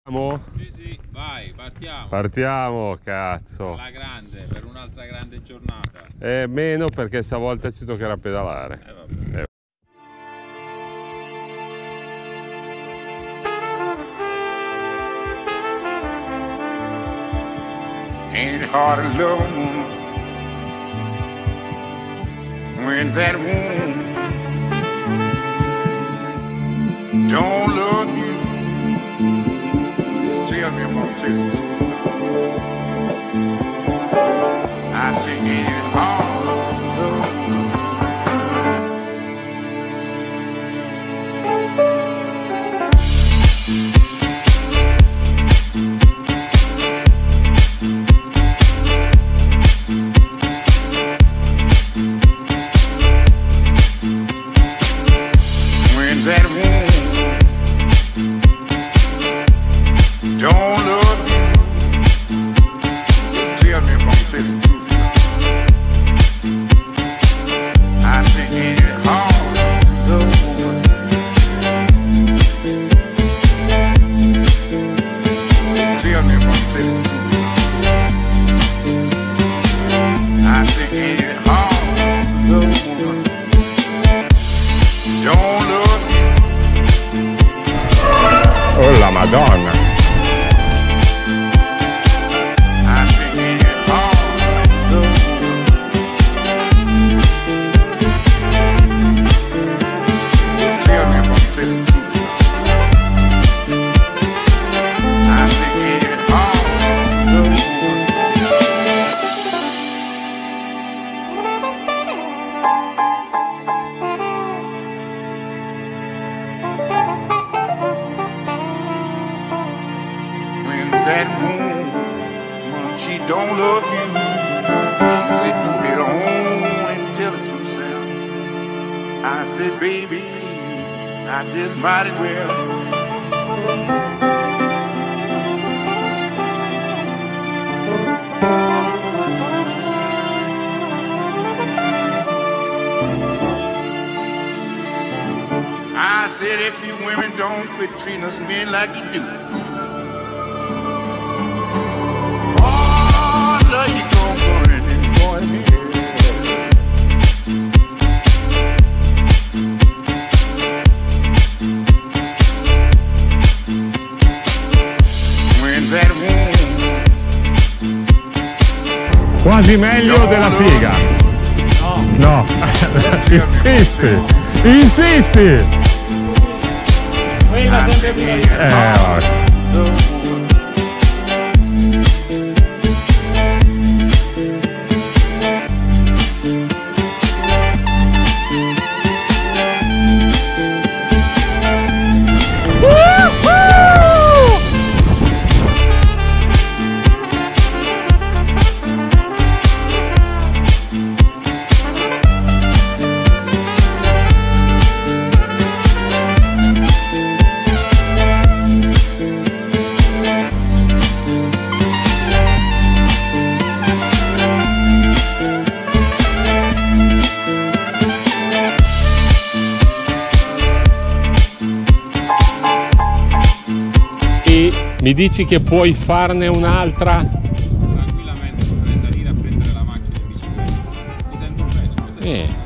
Sì, sì, vai, partiamo. Partiamo, cazzo. Alla grande, per un'altra grande giornata. Meno perché stavolta ci toccherà pedalare. Vabbè. Ain't it hard to love a woman when that woman don't love you? Just tell me if I'm telling you. I say, ain't it hard to love a woman? That woman don't love you. Just tell me if I'm telling the truth. I say, ain't it hard to love a woman? Just tell me if I'm telling the truth. I say, ain't it hard to love a woman? Don't love you. Oh la Madonna! I say, ain't it hard to love you? Just tell me if I'm telling the truth. I say, ain't it hard to love you? That woman, she don't love you. She said, go ahead on and tell the truth, Sam. I said, baby, I just might as well. I said, if you women don't quit treating us men like you do, you gon' burn in for me. When that woman Quasi meglio della figa. No. Insisti. Insisti. Vabbè. Mi dici che puoi farne un'altra? Tranquillamente potrei salire a prendere la macchina in bicicletta. Mi sento bene.